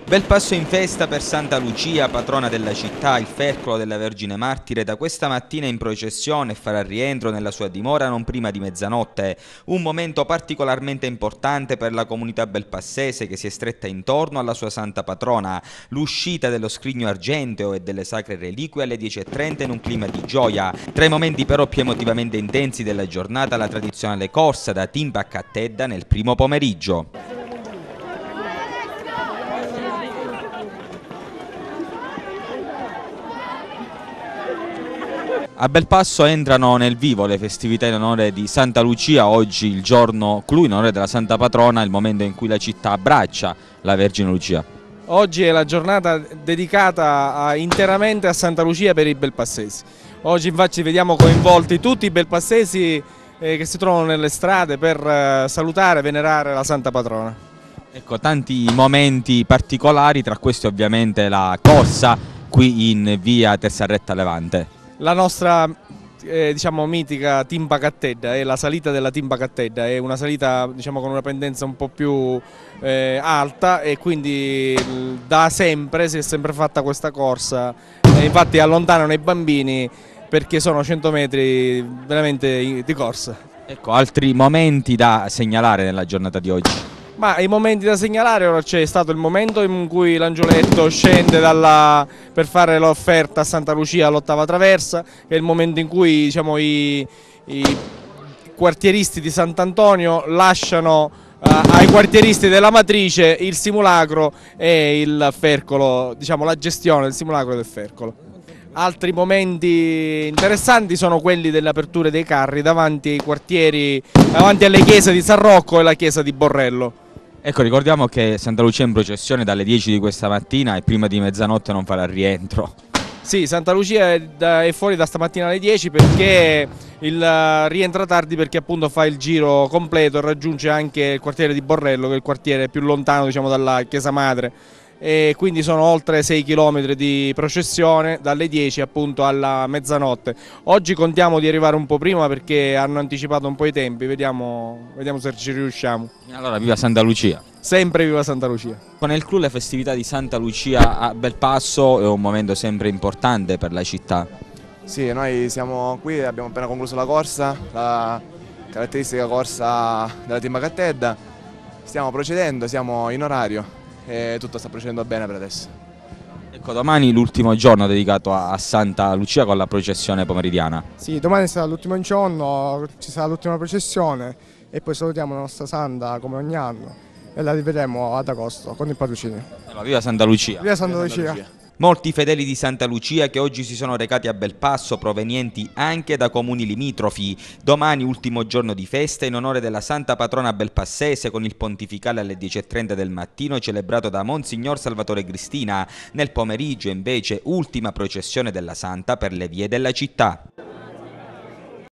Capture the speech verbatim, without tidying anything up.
Bel passo in festa per Santa Lucia, patrona della città, il fercolo della Vergine Martire, da questa mattina in processione e farà rientro nella sua dimora non prima di mezzanotte. Un momento particolarmente importante per la comunità belpassese che si è stretta intorno alla sua santa patrona. L'uscita dello scrigno argenteo e delle sacre reliquie alle dieci e trenta in un clima di gioia. Tra i momenti però più emotivamente intensi della giornata la tradizionale corsa da Timba a Cattedda nel primo pomeriggio. A Belpasso entrano nel vivo le festività in onore di Santa Lucia, oggi il giorno clou in onore della Santa Patrona, il momento in cui la città abbraccia la Vergine Lucia. Oggi è la giornata dedicata a, interamente a Santa Lucia per i belpassesi. Oggi infatti vediamo coinvolti tutti i belpassesi eh, che si trovano nelle strade per eh, salutare e venerare la Santa Patrona. Ecco, tanti momenti particolari, tra questi ovviamente la corsa qui in via Terzarretta Levante. La nostra eh, diciamo, mitica Timba Cattedda è la salita della Timba Cattedda, è una salita diciamo, con una pendenza un po' più eh, alta e quindi da sempre si è sempre fatta questa corsa e infatti allontanano i bambini perché sono cento metri veramente di corsa. Ecco, altri momenti da segnalare nella giornata di oggi? Ma i momenti da segnalare, ora c'è stato il momento in cui l'angioletto scende dalla, per fare l'offerta a Santa Lucia all'ottava traversa, che è il momento in cui diciamo, i, i quartieristi di Sant'Antonio lasciano uh, ai quartieristi della matrice il simulacro e il fercolo, diciamo la gestione del simulacro e del fercolo. Altri momenti interessanti sono quelli delle aperture dei carri davanti ai quartieri, davanti alle chiese di San Rocco e la chiesa di Borrello. Ecco, ricordiamo che Santa Lucia è in processione dalle dieci di questa mattina e prima di mezzanotte non farà rientro. Sì, Santa Lucia è, da, è fuori da stamattina alle dieci perché il, uh, rientra tardi perché appunto fa il giro completo e raggiunge anche il quartiere di Borrello, che è il quartiere più lontano diciamo, dalla chiesa madre. E quindi sono oltre sei chilometri di processione dalle dieci appunto alla mezzanotte. Oggi contiamo di arrivare un po' prima perché hanno anticipato un po' i tempi, vediamo, vediamo se ci riusciamo. Allora viva Santa Lucia! Sempre viva Santa Lucia! Con il clou le festività di Santa Lucia a Belpasso è un momento sempre importante per la città. Sì, noi siamo qui, abbiamo appena concluso la corsa, la caratteristica corsa della Timba Cattedda, stiamo procedendo, siamo in orario. E tutto sta procedendo bene per adesso. Ecco, domani l'ultimo giorno dedicato a Santa Lucia con la processione pomeridiana. Sì, domani sarà l'ultimo giorno, ci sarà l'ultima processione e poi salutiamo la nostra Santa come ogni anno e la rivedremo ad agosto con il patrocinio. Allora, viva Santa Lucia! Viva Santa Viva Santa Lucia! Lucia. Molti fedeli di Santa Lucia che oggi si sono recati a Belpasso, provenienti anche da comuni limitrofi. Domani ultimo giorno di festa in onore della Santa Patrona belpassese con il pontificale alle dieci e trenta del mattino celebrato da Monsignor Salvatore Cristina. Nel pomeriggio invece ultima processione della Santa per le vie della città.